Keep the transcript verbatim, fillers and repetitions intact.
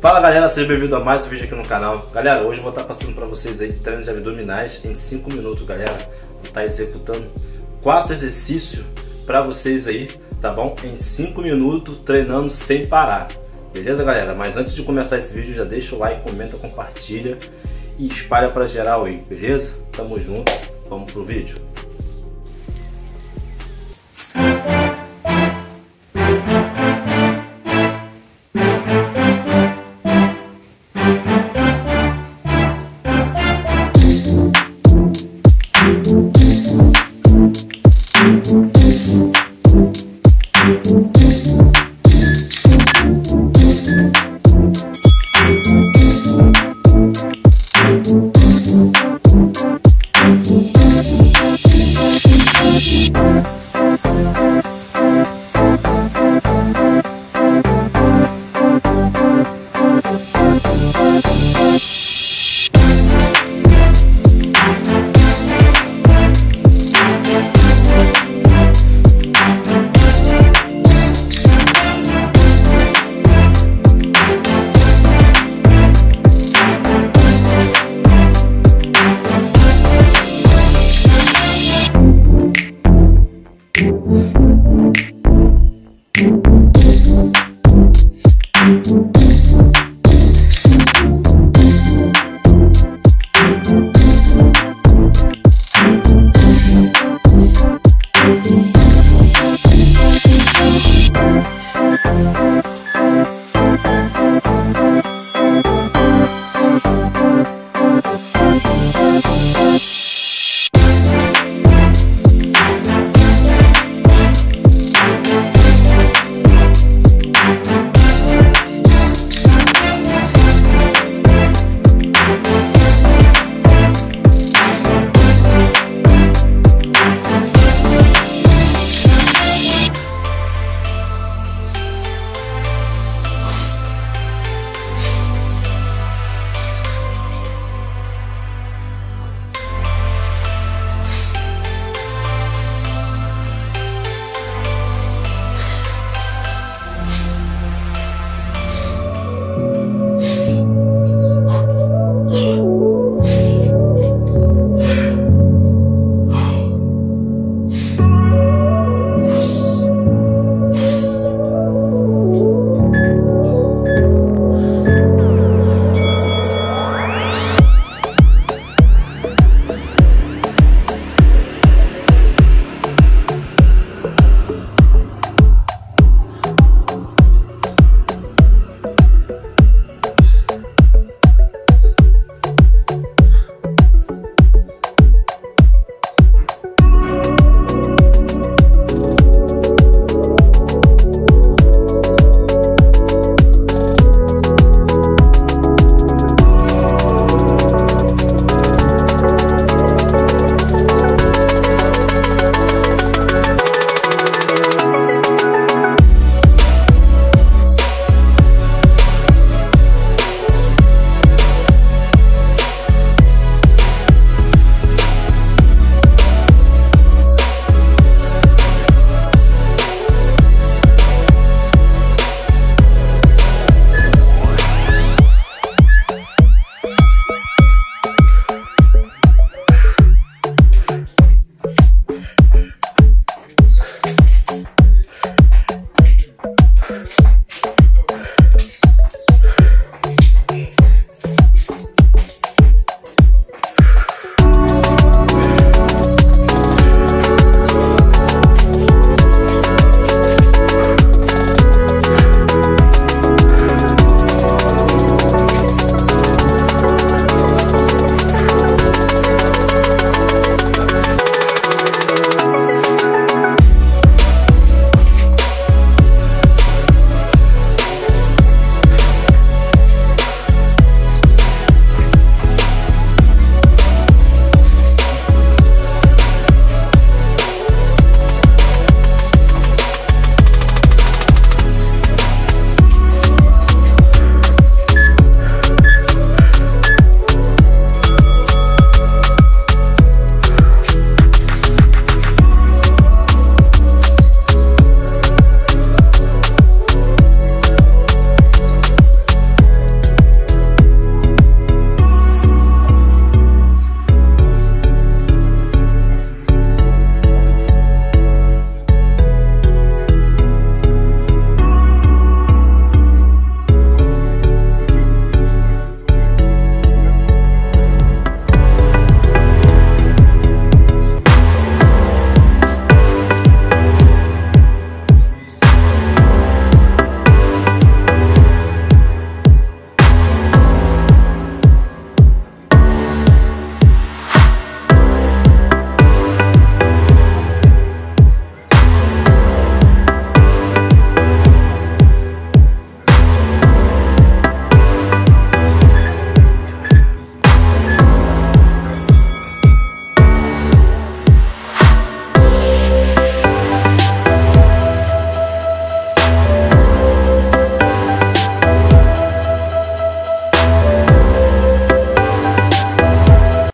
Fala galera, seja bem-vindo a mais um vídeo aqui no canal. Galera, hoje eu vou estar passando para vocês aí treinos de abdominais em cinco minutos, galera. Vou estar executando quatro exercícios para vocês aí, tá bom? Em cinco minutos, treinando sem parar. Beleza, galera? Mas antes de começar esse vídeo, já deixa o like, comenta, compartilha e espalha para geral aí, beleza? Tamo junto, vamos pro vídeo.